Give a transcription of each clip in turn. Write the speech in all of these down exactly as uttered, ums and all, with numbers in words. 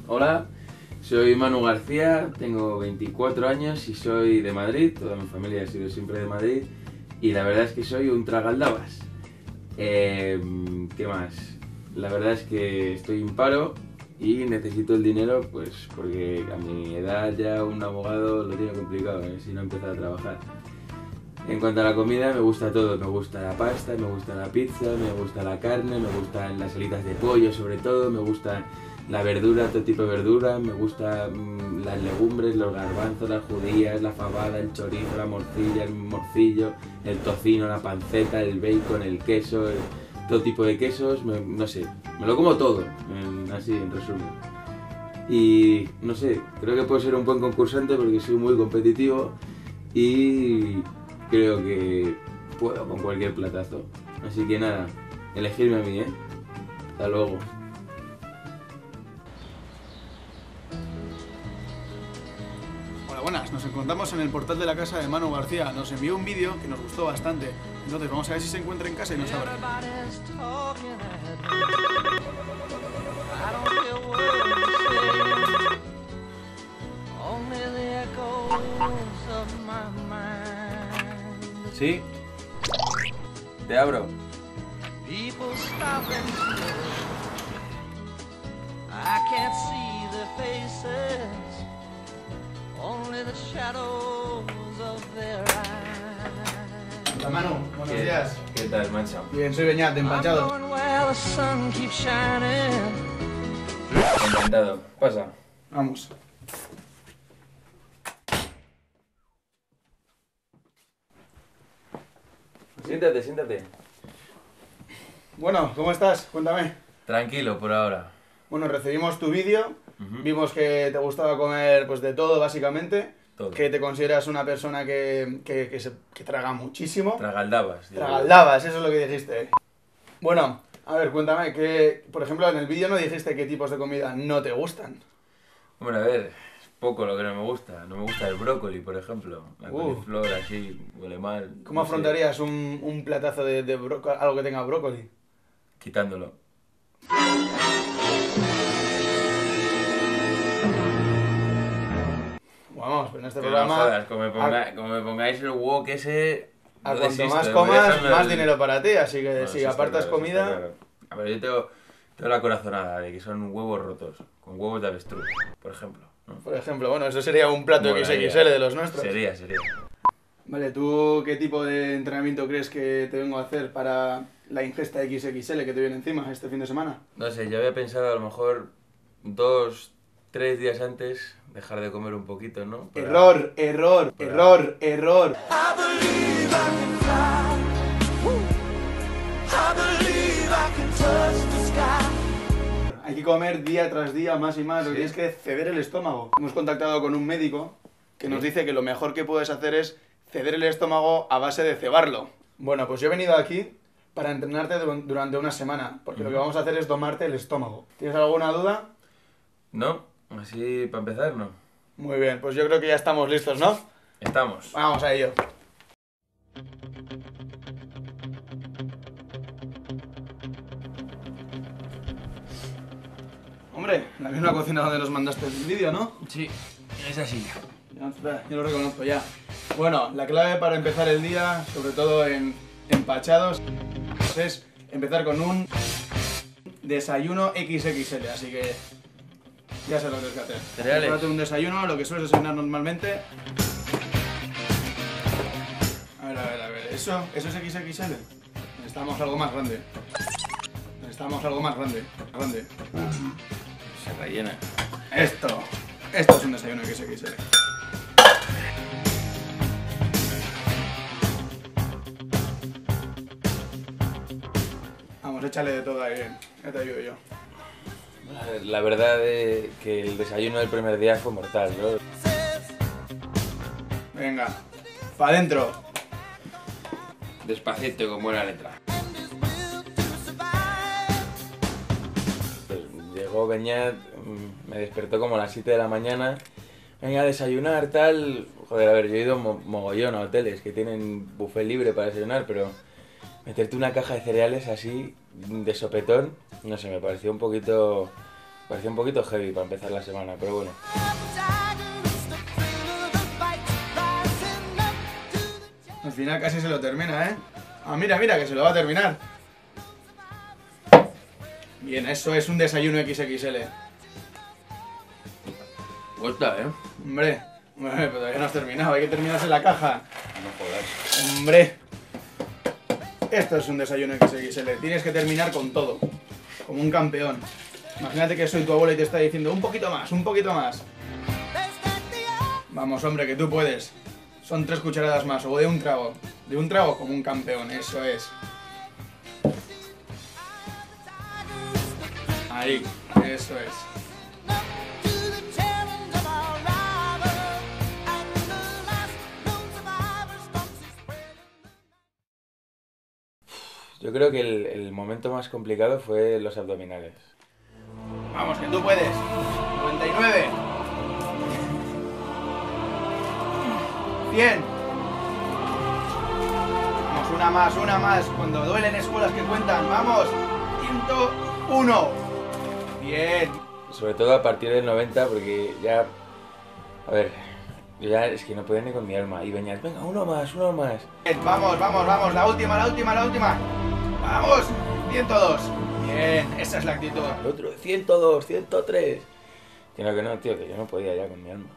Hola, soy Manu García, tengo veinticuatro años y soy de Madrid. Toda mi familia ha sido siempre de Madrid y la verdad es que soy un tragaldabas. Eh, ¿Qué más? La verdad es que estoy en paro y necesito el dinero, pues porque a mi edad ya un abogado lo tiene complicado, ¿eh? Si no empieza a trabajar. En cuanto a la comida, me gusta todo. Me gusta la pasta, me gusta la pizza, me gusta la carne, me gustan las alitas de pollo sobre todo, me gusta la verdura, todo tipo de verdura, me gustan mmm, las legumbres, los garbanzos, las judías, la fabada, el chorizo, la morcilla, el morcillo, el tocino, la panceta, el bacon, el queso, el, todo tipo de quesos, me, no sé, me lo como todo, en, así en resumen. Y no sé, creo que puedo ser un buen concursante porque soy muy competitivo y creo que puedo con cualquier platazo. Así que nada, elegirme a mí, ¿eh? Hasta luego. Hola, buenas. Nos encontramos en el portal de la casa de Manu García. Nos envió un vídeo que nos gustó bastante. Entonces vamos a ver si se encuentra en casa y nos abre. ¿Sí? Te abro. Hola, Manu. Buenos ¿Qué, días. ¿Qué tal, macho? Bien, soy Beñat, de Empachados. Encantado. Pasa. Vamos. Siéntate, siéntate. Bueno, ¿cómo estás? Cuéntame. Tranquilo por ahora. Bueno, recibimos tu vídeo. Uh-huh. Vimos que te gustaba comer pues de todo, básicamente. Todo. Que te consideras una persona que, que, que, se, que traga muchísimo. Tragaldabas. Digo. Tragaldabas, eso es lo que dijiste. Bueno, a ver, cuéntame, que, por ejemplo, en el vídeo no dijiste qué tipos de comida no te gustan. Bueno, a ver, es poco lo que no me gusta. No me gusta el brócoli, por ejemplo. La Uh. coliflor así, huele mal. ¿Cómo no sé, afrontarías un, un platazo de, de brócoli, algo que tenga brócoli? Quitándolo. Vamos, pero en este Que no programa... jodas, como me, ponga, a, como me pongáis el wok ese... a no cuanto desisto, más voy comas, dejando más el- dinero para ti, así que Bueno, si sí está apartas claro, sí está comida... claro. A ver, yo tengo, tengo la corazonada de que son huevos rotos, con huevos de avestruz, por ejemplo, ¿no? Por ejemplo, bueno, eso sería un plato Molaría. equis equis ele de los nuestros. Sería, sería. Vale, ¿tú qué tipo de entrenamiento crees que te vengo a hacer para la ingesta equis equis ele que te viene encima este fin de semana? No sé, yo había pensado a lo mejor dos, tres días antes dejar de comer un poquito, ¿no? Para- Error, error, para- error, error. Hay que comer día tras día más y más, lo que Sí. tienes que ceder el estómago. Hemos contactado con un médico que nos Sí. dice que lo mejor que puedes hacer es ceder el estómago a base de cebarlo. Bueno, pues yo he venido aquí para entrenarte dur- durante una semana, porque lo que Ujú. vamos a hacer es domarte el estómago. ¿Tienes alguna duda? ¿No? Así, para empezar, no. Muy bien, pues yo creo que ya estamos listos, ¿no? Estamos. Vamos a ello. Hombre, la misma cocina donde nos mandaste el vídeo, ¿no? Sí, es así. Ya, espera, yo lo reconozco ya. Bueno, la clave para empezar el día, sobre todo en empachados, es empezar con un desayuno equis equis ele, así que ya sé lo que tienes que hacer. Cereales. Prepárate un desayuno, lo que sueles desayunar normalmente. A ver, a ver, a ver, ¿eso, eso es equis equis ele? Necesitamos algo más grande. Necesitamos algo más grande, grande. Se rellena. Esto, esto es un desayuno equis equis ele. Vamos, échale de todo ahí, ya te ayudo yo. La verdad es que el desayuno del primer día fue mortal, ¿no? Venga, pa' adentro. Despacito y con buena letra. Pues llegó Beñat, mm, me despertó como a las siete de la mañana. Venga a desayunar, tal. Joder, a ver, yo he ido mo mogollón a hoteles que tienen buffet libre para desayunar, pero meterte una caja de cereales así, de sopetón, no sé, me pareció un poquito Parecía un poquito heavy para empezar la semana, pero bueno. Al final casi se lo termina, ¿eh? Ah, mira, mira, que se lo va a terminar. Bien, eso es un desayuno equis equis ele. Gusta, ¿eh? Hombre, hombre, pero todavía no has terminado, hay que terminarse la caja. No jodas. Hombre. Esto es un desayuno equis equis ele. Tienes que terminar con todo. Como un campeón. Imagínate que soy tu abuela y te está diciendo un poquito más, un poquito más. Vamos, hombre, que tú puedes. Son tres cucharadas más, o de un trago. De un trago como un campeón, eso es. Ahí, eso es. Yo creo que el, el momento más complicado fue los abdominales. Vamos, que tú puedes. noventa y nueve. cien. Vamos, una más, una más. Cuando duelen escuelas que cuentan. Vamos. ciento uno. Bien. Sobre todo a partir del noventa, porque ya... A ver, yo ya es que no podía ni con mi alma. Y venías, venga, uno más, uno más. Bien, vamos, vamos, vamos. La última, la última, la última. Vamos. ciento dos. Bien, esa es la actitud. El otro, ciento dos, ciento tres. Que no, que no, tío, que yo no podía ya con mi alma.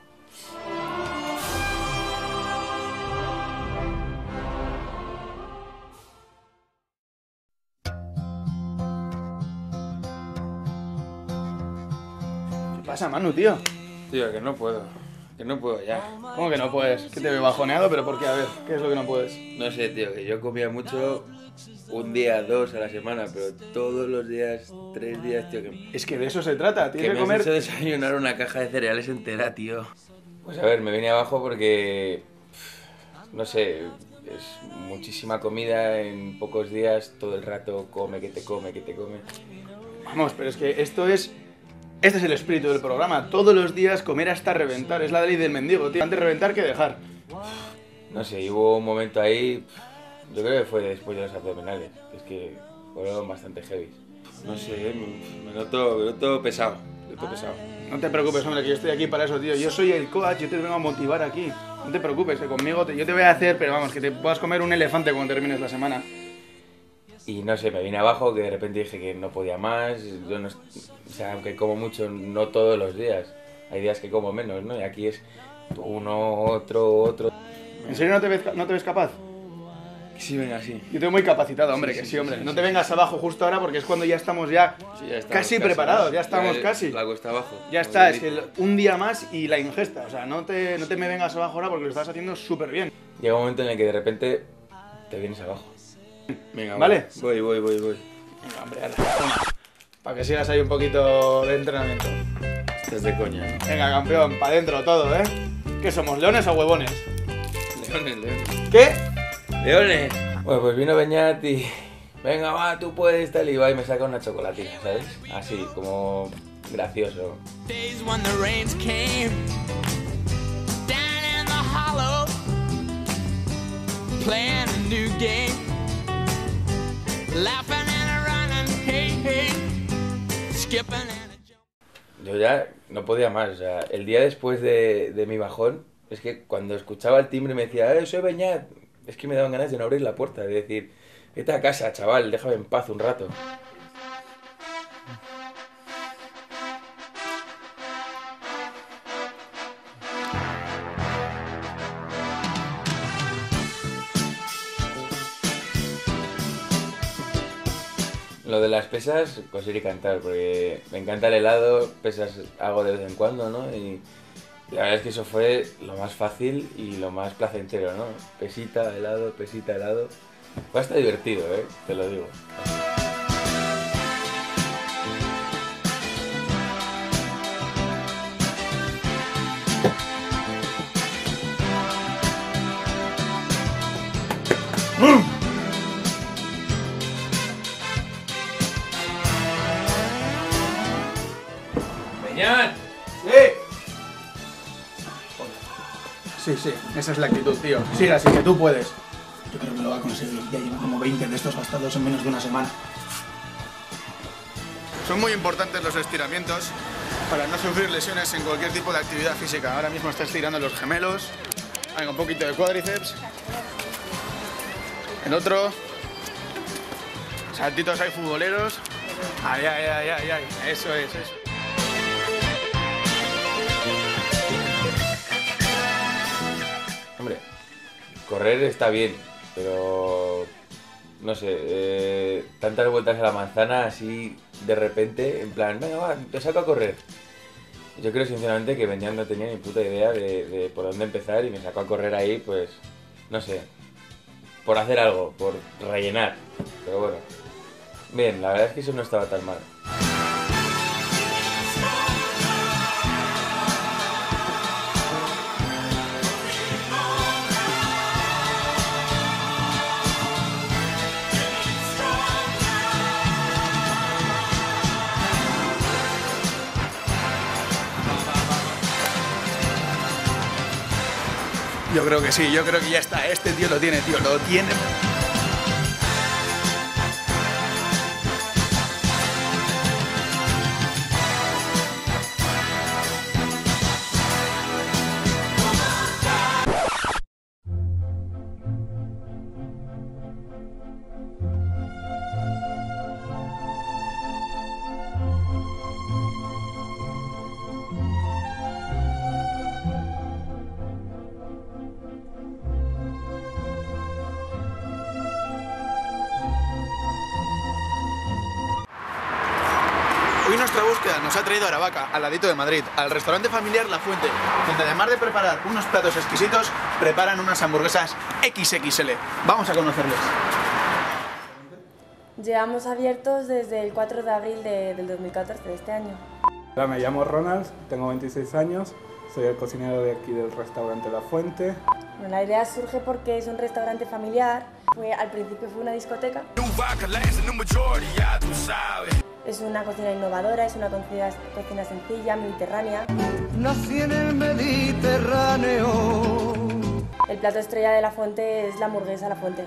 ¿Qué pasa, Manu, tío? Tío, que no puedo. Que no puedo ya. ¿Cómo que no puedes? Que te veo bajoneado, pero ¿por qué? A ver, ¿qué es lo que no puedes? No sé, tío, que yo comía mucho un día, dos a la semana, pero todos los días, tres días, tío, que... Es que de eso se trata, tienes Que que, me comer... has hecho desayunar una caja de cereales entera, tío. Pues a ver, me vine abajo porque... No sé, es muchísima comida en pocos días, todo el rato come, que te come, que te come. Vamos, pero es que esto es... Este es el espíritu del programa. Todos los días comer hasta reventar. Es la ley del mendigo, tío. Antes reventar que dejar. No sé, hubo un momento ahí... Yo creo que fue después de los abdominales. Es que fueron bastante heavy. No sé, me noto, me noto pesado. Me noto pesado. No te preocupes, hombre, que yo estoy aquí para eso, tío. Yo soy el coach, yo te vengo a motivar aquí. No te preocupes, que conmigo te, yo te voy a hacer, pero vamos, que te puedas comer un elefante cuando termines la semana. Y no sé, me vine abajo, que de repente dije que no podía más. Yo no, o sea, aunque como mucho, no todos los días. Hay días que como menos, ¿no? Y aquí es uno, otro, otro. ¿En serio no te ves, no te ves capaz? Sí, venga, sí. Yo te veo muy capacitado, hombre, sí, que sí, sí hombre. Sí, sí, no te vengas sí, abajo justo ahora porque es cuando ya estamos ya, sí, ya estamos casi, casi preparados, ya estamos ya casi. La cuesta abajo. Ya está, es que el, un día más y la ingesta. O sea, no te, no te me vengas abajo ahora porque lo estás haciendo súper bien. Llega un momento en el que de repente te vienes abajo. Venga, ¿vale? Voy, voy, voy, voy. Venga, hombre, ahora, toma. Para que sigas ahí un poquito de entrenamiento. Estás de coña, ¿no? Venga, campeón, para adentro todo, ¿eh? ¿Qué somos, leones o huevones? Leones, leones. ¿Qué? ¡Leones! Bueno, pues vino Beñat y... Venga, va, tú puedes, tal, y va y me saca una chocolatina, ¿sabes? Así, como... gracioso. Yo ya no podía más, o sea, el día después de, de mi bajón, es que cuando escuchaba el timbre me decía, ¡eh, soy Beñat! Es que me daban ganas de no abrir la puerta, de decir, vete a casa, chaval, déjame en paz un rato. Lo de las pesas, pues ir y cantar, porque me encanta el helado, pesas hago de vez en cuando, ¿no? Y la verdad es que eso fue lo más fácil y lo más placentero, ¿no? Pesita, helado, pesita, helado. Fue hasta divertido, ¿eh? Te lo digo. ¡Beñat! ¡Sí! Sí, sí, esa es la actitud, tío. Sigue así, que tú puedes. Yo creo que lo va a conseguir. Ya llevo como veinte de estos gastados en menos de una semana. Son muy importantes los estiramientos para no sufrir lesiones en cualquier tipo de actividad física. Ahora mismo está estirando los gemelos, hay un poquito de cuádriceps, el otro, saltitos hay futboleros, ay, ay, ay, ay, ay, eso es, eso. Hombre, correr está bien, pero no sé, eh, tantas vueltas a la manzana así de repente, en plan, venga, va, te saco a correr. Yo creo sinceramente que Beñat no tenía ni puta idea de, de por dónde empezar y me sacó a correr ahí, pues, no sé, por hacer algo, por rellenar. Pero bueno, bien, la verdad es que eso no estaba tan mal. Yo creo que sí, yo creo que ya está. Este tío lo tiene, tío, lo tiene. Hoy nuestra búsqueda nos ha traído a Aravaca, al ladito de Madrid, al restaurante familiar La Fuente, donde además de preparar unos platos exquisitos, preparan unas hamburguesas equis equis ele. Vamos a conocerles. Llevamos abiertos desde el cuatro de abril de, del dos mil catorce, de este año. Hola, me llamo Ronald, tengo veintiséis años, soy el cocinero de aquí del restaurante La Fuente. Bueno, la idea surge porque es un restaurante familiar, fue, al principio fue una discoteca. Es una cocina innovadora, es una cocina, cocina sencilla, mediterránea. Nací en el Mediterráneo. El plato estrella de La Fuente es la hamburguesa La Fuente.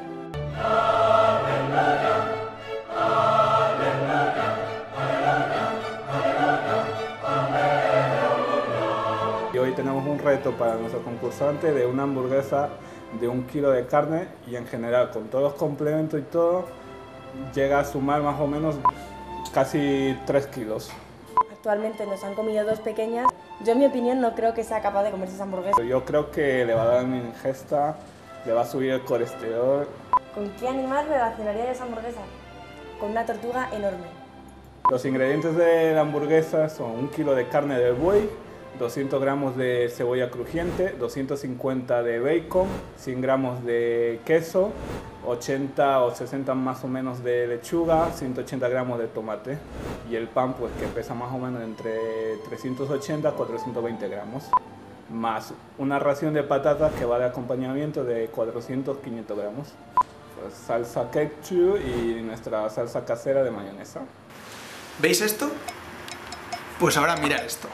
Y hoy tenemos un reto para nuestro concursante de una hamburguesa de un kilo de carne y en general con todos los complementos y todo llega a sumar más o menos casi tres kilos. Actualmente nos han comido dos pequeñas. Yo en mi opinión no creo que sea capaz de comerse esa hamburguesa. Yo creo que le va a dar una ingesta, le va a subir el colesterol. ¿Con qué animal relacionaría esa hamburguesa? Con una tortuga enorme. Los ingredientes de la hamburguesa son un kilo de carne de buey, doscientos gramos de cebolla crujiente, doscientos cincuenta de bacon, cien gramos de queso, ochenta o sesenta más o menos de lechuga, ciento ochenta gramos de tomate y el pan pues que pesa más o menos entre trescientos ochenta a cuatrocientos veinte gramos, más una ración de patatas que va de acompañamiento de cuatrocientos a quinientos gramos, pues, salsa ketchup y nuestra salsa casera de mayonesa. ¿Veis esto? Pues ahora mirad esto.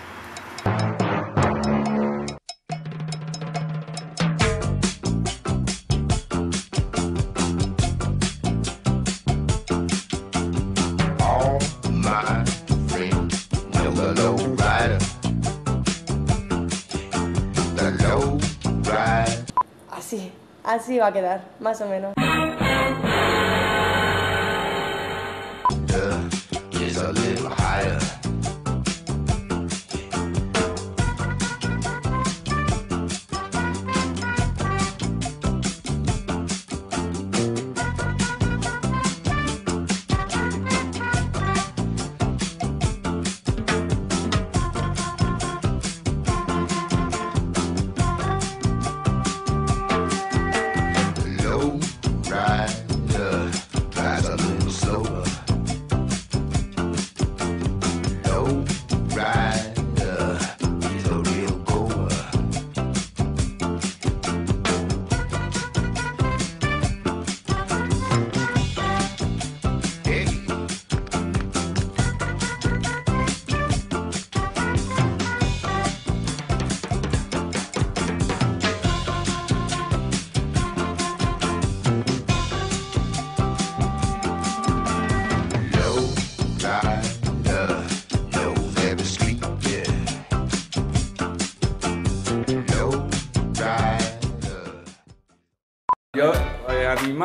Así, así va a quedar, más o menos.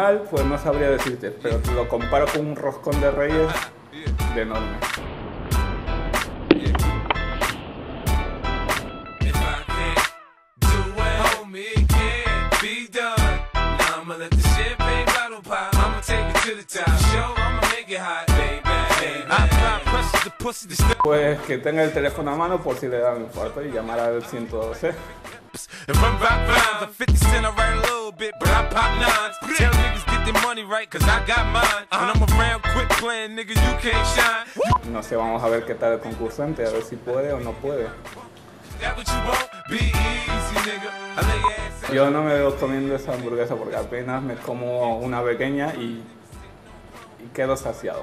tal, pues no sabría decirte, pero te lo comparo con un roscón de Reyes de enorme. Pues que tenga el teléfono a mano por si le da un infarto y llamar al ciento doce. No sé, vamos a ver qué tal el concursante, a ver si puede o no puede. Yo no me veo comiendo esa hamburguesa porque apenas me como una pequeña y, y quedo saciado.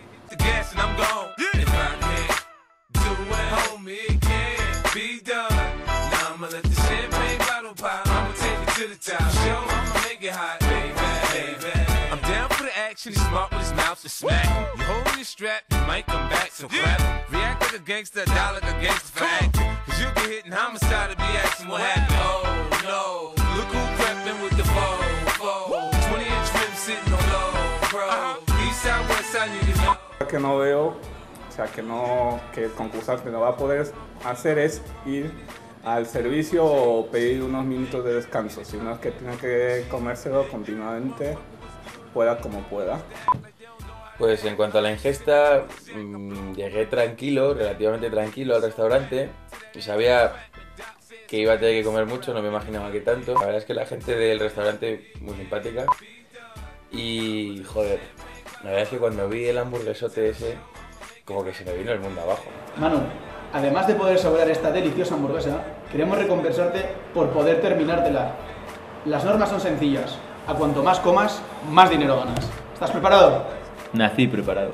He's smart with his mouth to smack. You hold your strap, you might come back, so clap. React like a gangster, die like a gangster for acting. Cause you get hit in homicide to be asking what happened. Oh no, look who prepping with the foe, foe. twenty inch rim sitting on low, bro. East side, west side, niggas know. Que no veo, o sea, que no, que el concursante no va a poder hacer es ir al servicio o pedir unos minutos de descanso, sino es que tiene que comérselo continuamente, pueda como pueda. Pues en cuanto a la ingesta, mmm, llegué tranquilo, relativamente tranquilo al restaurante. Y sabía que iba a tener que comer mucho, no me imaginaba que tanto. La verdad es que la gente del restaurante muy simpática. Y joder, la verdad es que cuando vi el hamburguesote ese, como que se me vino el mundo abajo. Manu, además de poder saborear esta deliciosa hamburguesa, queremos recompensarte por poder terminártela. Las normas son sencillas. A cuanto más comas, más dinero ganas. ¿Estás preparado? Nací preparado.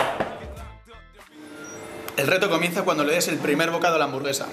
El reto comienza cuando le des el primer bocado a la hamburguesa.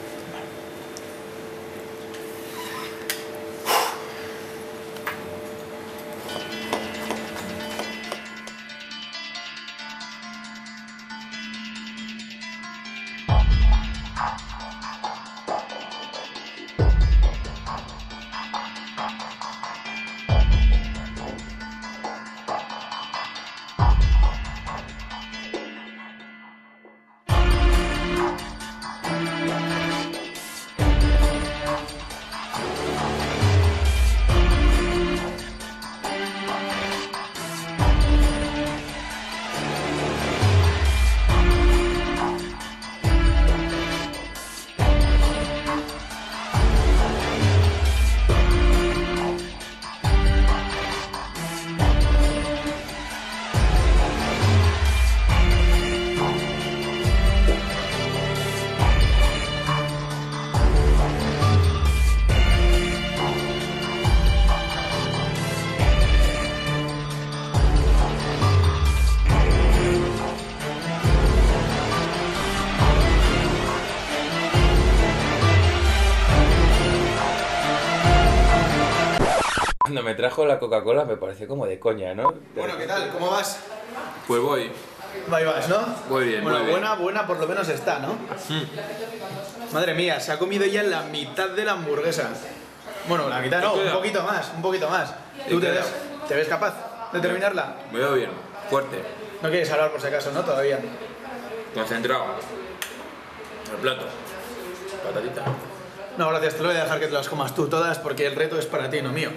Cuando me trajo la Coca-Cola me pareció como de coña, ¿no? Bueno, ¿qué tal? ¿Cómo vas? Pues voy. Ahí vas, ¿no? Muy bien, bueno, muy bien. buena, buena por lo menos está, ¿no? Mm. Madre mía, se ha comido ya la mitad de la hamburguesa. Bueno, la mitad no, un poquito más, un poquito más. ¿Tú te ves, te ves capaz de terminarla? Me veo bien, fuerte, No quieres hablar por si acaso, ¿no? Todavía. concentrado. El plato, patatita. No, gracias, te lo voy a dejar que te las comas tú todas porque el reto es para ti, no mío.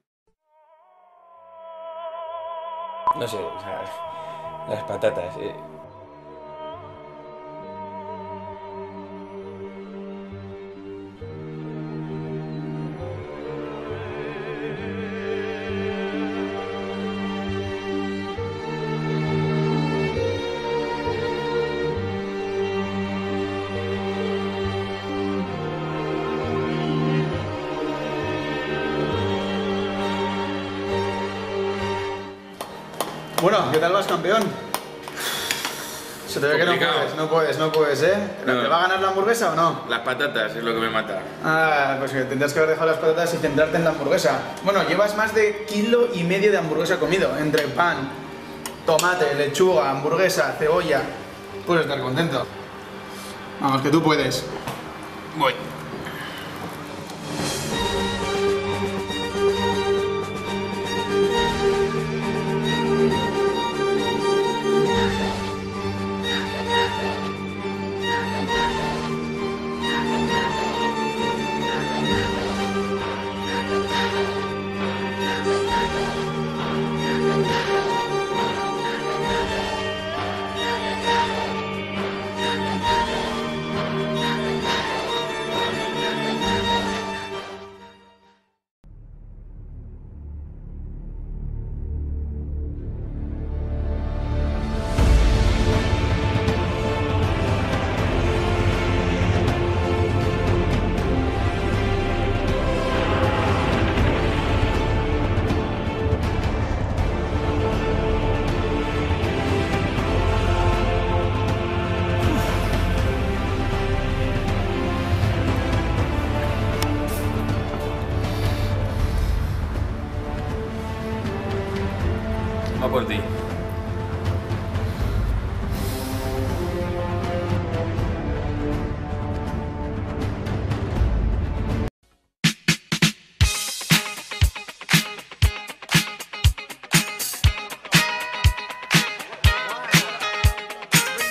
No sé, o sea, las patatas. Eh. Bueno, ¿qué tal vas, campeón? Se te ve que no Complicado. puedes, no puedes, no puedes, ¿eh? No. ¿Te va a ganar la hamburguesa o no? Las patatas es lo que me mata. Ah, pues que tendrás que haber dejado las patatas y centrarte en la hamburguesa. Bueno, llevas más de kilo y medio de hamburguesa comido, entre pan, tomate, lechuga, hamburguesa, cebolla. Puedes estar contento. Vamos, que tú puedes. Voy.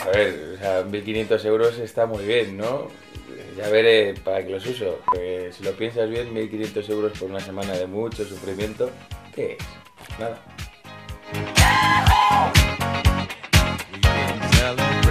A ver, o sea, mil quinientos euros está muy bien, ¿no? Ya veré para qué los uso. Porque si lo piensas bien, mil quinientos euros por una semana de mucho sufrimiento, ¿qué es? Nada. We can celebrate.